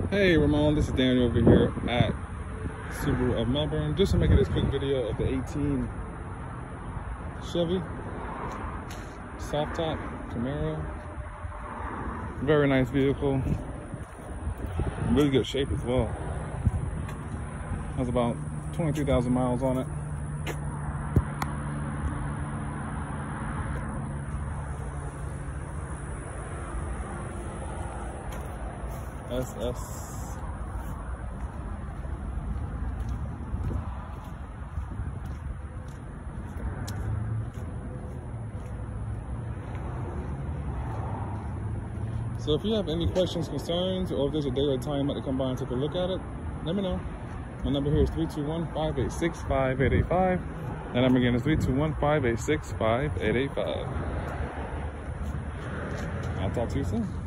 Hey Ramon, this is Daniel over here at Subaru of Melbourne. Just to make this quick video of the 18 Chevy soft top Camaro. Very nice vehicle. In really good shape as well. Has about 23,000 miles on it. SS. So if you have any questions, concerns, or if there's a day or time to come by and take a look at it, let me know. My number here is 321-586-5885. That number again is 321-586-5885. I'll talk to you soon.